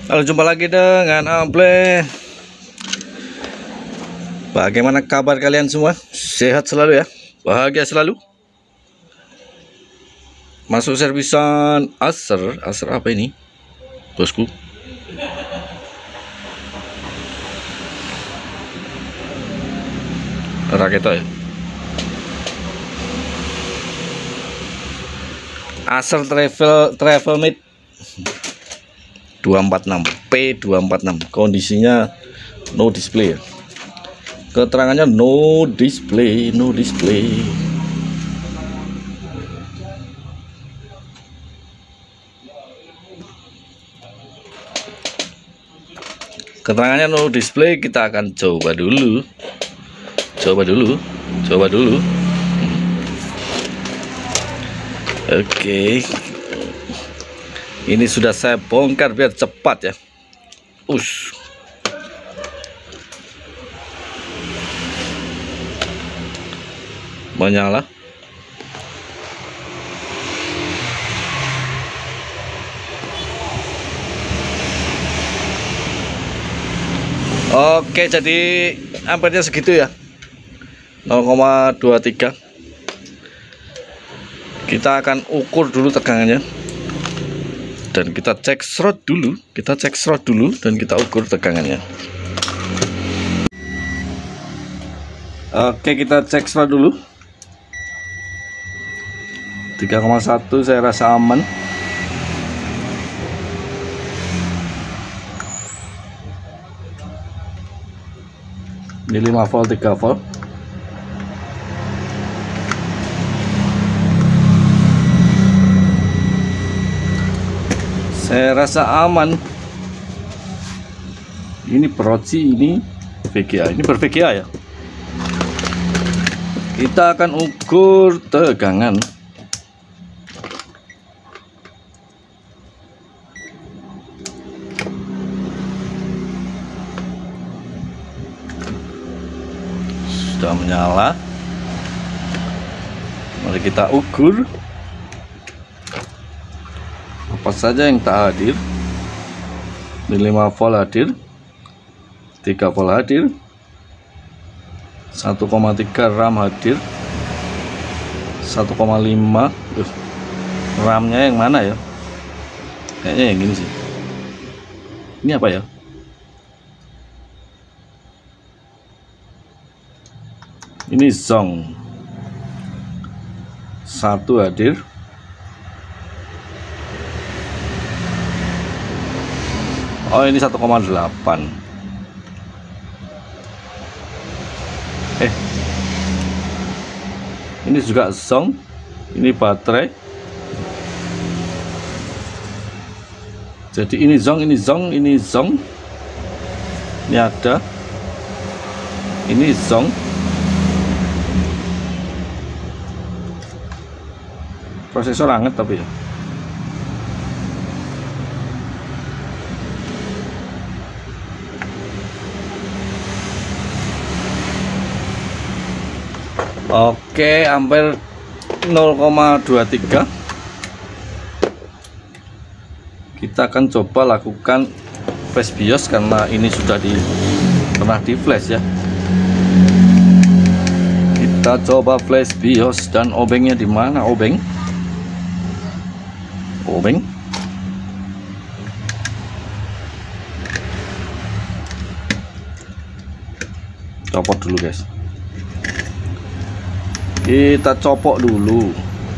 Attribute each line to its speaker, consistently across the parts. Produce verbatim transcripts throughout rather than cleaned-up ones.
Speaker 1: Halo, jumpa lagi dengan Amble. Bagaimana kabar kalian semua? Sehat selalu ya? Bahagia selalu? Masuk servisan Acer. Acer apa ini, bosku? Raketa ya? Acer Travel Travel Mate dua empat enam P dua empat enam. Kondisinya no display ya. Keterangannya no display, no display. Keterangannya no display, kita akan coba dulu. Coba dulu, coba dulu. Oke. Ini sudah saya bongkar biar cepat ya. Ush. Menyala. Oke, jadi ampernya segitu ya, nol koma dua tiga. Kita akan ukur dulu tegangannya dan kita cek slot dulu, kita cek slot dulu dan kita ukur tegangannya. Oke, kita cek slot dulu. tiga koma satu saya rasa aman. Ini lima volt, tiga volt. Saya rasa aman. Ini Proci, ini V G A. Ini ber V G A ya. Kita akan ukur tegangan. Sudah menyala. Mari kita ukur. Apa saja yang tak hadir. Ini lima volt hadir, tiga volt hadir, satu koma tiga RAM hadir, satu koma lima. uh, RAM-nya yang mana ya? Kayaknya yang ini sih. Ini apa ya? Ini Zong satu hadir. Oh, ini satu koma delapan. Eh, ini juga Zong. Ini baterai. Jadi ini Zong, ini Zong, ini Zong. Ini ada. Ini Zong. Prosesor hangat tapi ya. Oke, ampere nol koma dua tiga. Kita akan coba lakukan flash BIOS karena ini sudah di pernah di flash ya. Kita coba flash BIOS dan obengnya di mana, obeng? Obeng. Copot dulu guys. Kita copot dulu.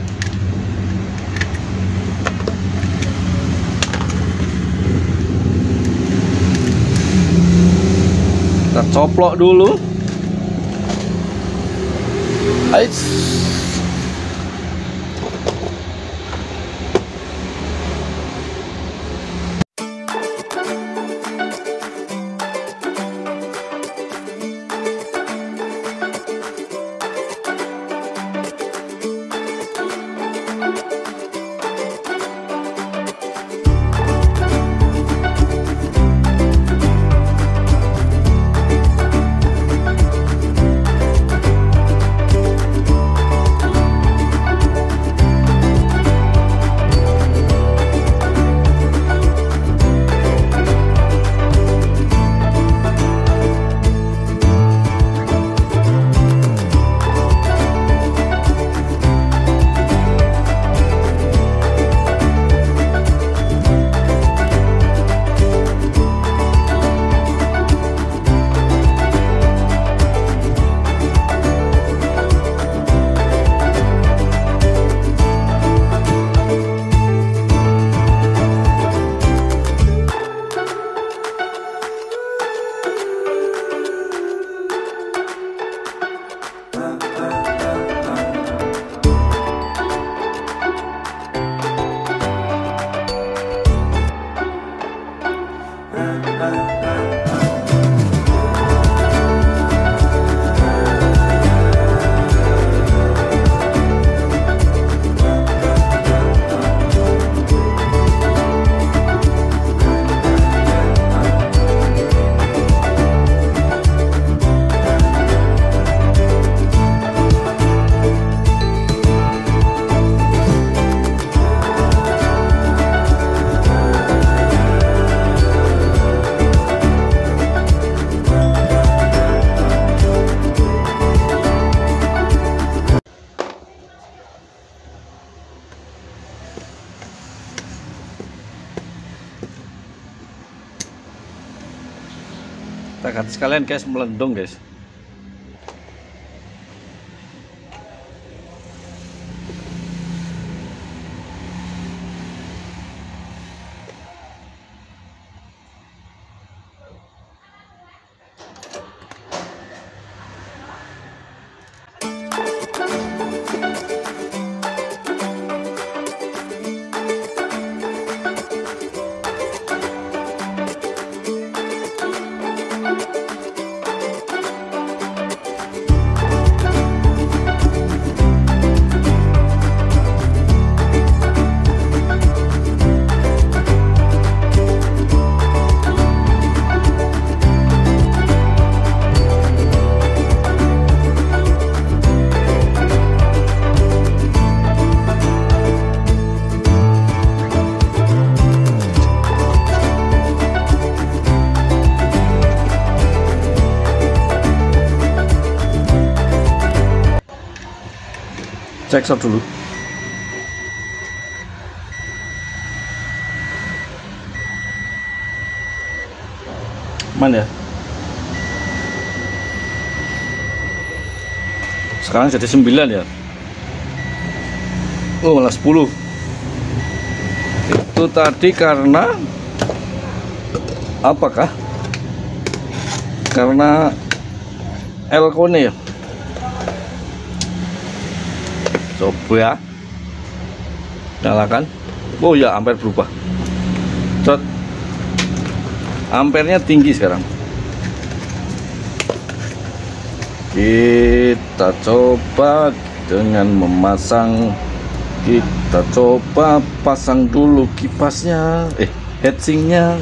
Speaker 1: Kita coplok dulu. Ais. Kita ganti sekalian guys, melendung guys. Cek shot dulu. Mana ya? Sekarang jadi sembilan ya. Oh, malah sepuluh. Itu tadi karena apakah? Karena elkone ya. Coba nyalakan. Oh ya, ampere berubah. Cet. Ampernya tinggi sekarang. Kita coba dengan memasang. Kita coba pasang dulu kipasnya, eh heatsinknya.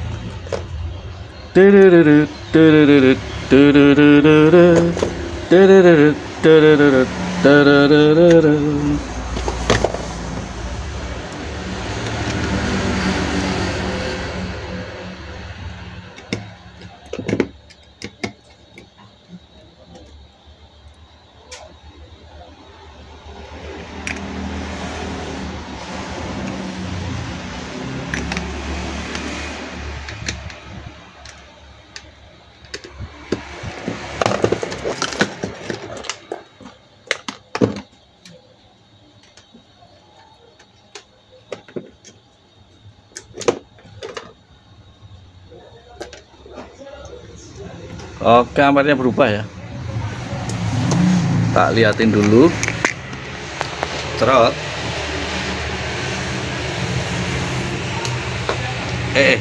Speaker 1: Oke, ampernya berubah ya. Tak liatin dulu. Cerot. Eh.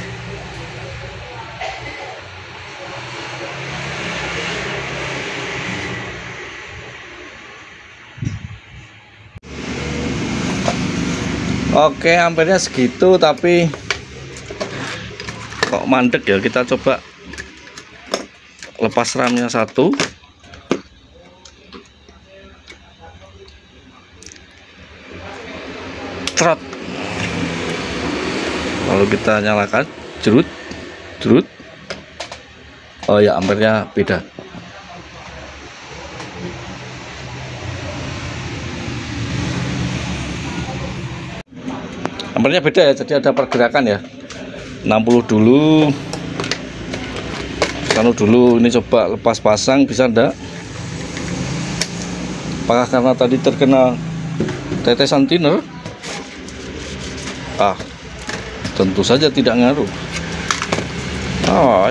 Speaker 1: Oke, ampernya segitu tapi kok mandek ya. Kita coba lepas ramnya satu. Trot. Lalu kita nyalakan, jerut, jerut. Oh ya, ampernya beda. Ampernya beda ya, jadi ada pergerakan ya. enam puluh dulu. Kalau dulu ini coba lepas pasang, bisa enggak? Apakah karena tadi terkena tetesan thinner? Ah, tentu saja tidak ngaruh. Oh,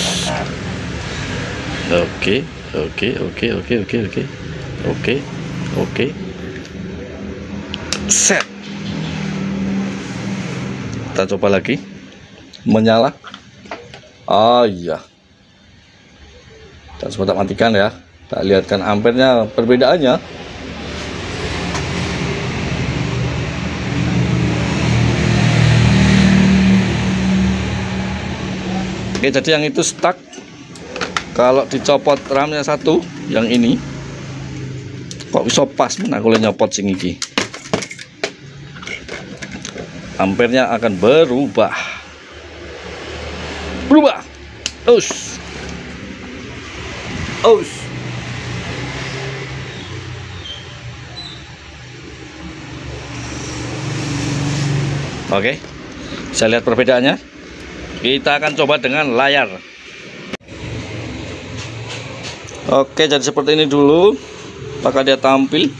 Speaker 1: oke, oke, oke, oke, oke, oke, oke, oke. Set. Kita coba lagi, menyala. Oh iya, dan sempat matikan ya. Kita lihatkan ampernya perbedaannya. Oke, jadi yang itu stuck. Kalau dicopot ramnya satu, yang ini kok bisa pas mana kalau nyopot sing iki. Ampernya akan berubah. Berubah. Us. Us. Oke, bisa lihat perbedaannya. Kita akan coba dengan layar. Oke, jadi seperti ini dulu apakah dia tampil.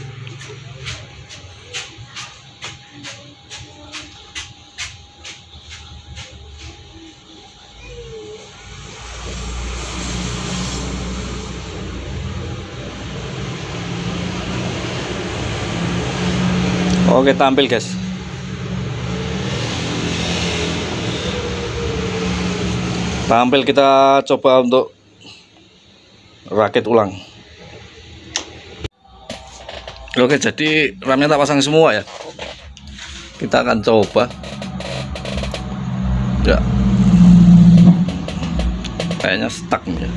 Speaker 1: Oke, tampil guys. Tampil, kita coba untuk rakit ulang. Oke, jadi ramnya tak pasang semua ya. Kita akan coba. Ya, kayaknya stuck nih ya.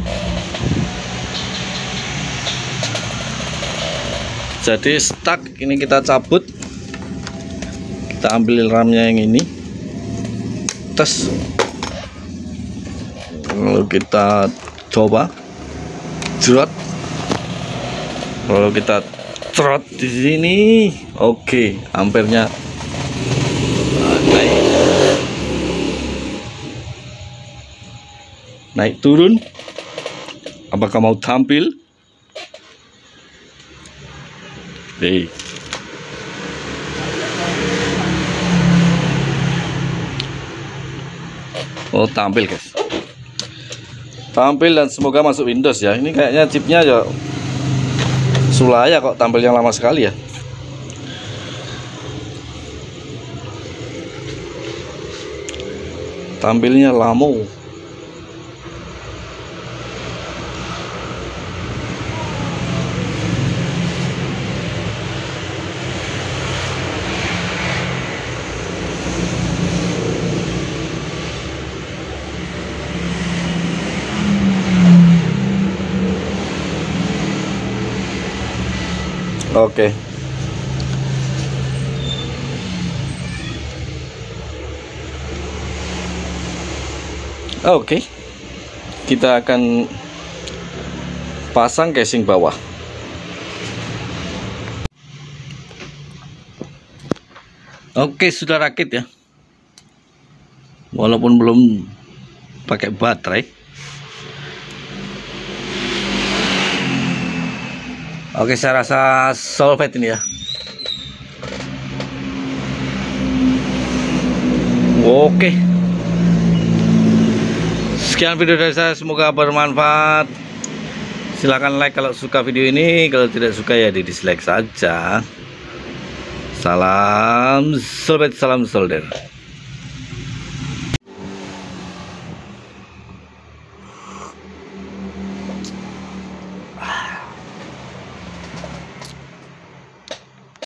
Speaker 1: Jadi stuck, ini kita cabut. Kita ambil ramnya yang ini. Tes. Lalu kita coba trot. Lalu kita trot di sini. Oke, ampernya naik. Naik turun. Apakah mau tampil? Hey. Oh, tampil guys. Tampil dan semoga masuk Windows ya. Ini kayaknya chipnya ya Sulaya kok tampilnya lama sekali ya. Tampilnya lama. Oke. Oke. Kita akan pasang casing bawah. Oke, sudah rakit ya. Walaupun belum pakai baterai. Oke, saya rasa solvet ini ya. Oke. Sekian video dari saya, semoga bermanfaat. Silahkan like kalau suka video ini, kalau tidak suka ya di dislike saja. Salam solvet, salam solder.